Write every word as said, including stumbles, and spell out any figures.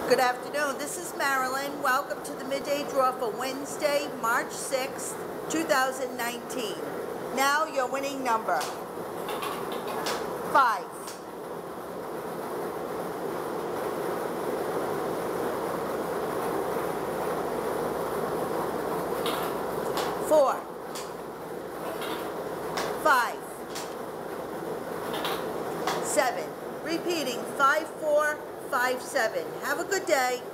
Good afternoon. This is Marilyn. Welcome to the Midday Draw for Wednesday, March sixth, two thousand nineteen. Now your winning number. Five. Four. Five. Seven. Repeating, five, four, five, seven. Have a good day.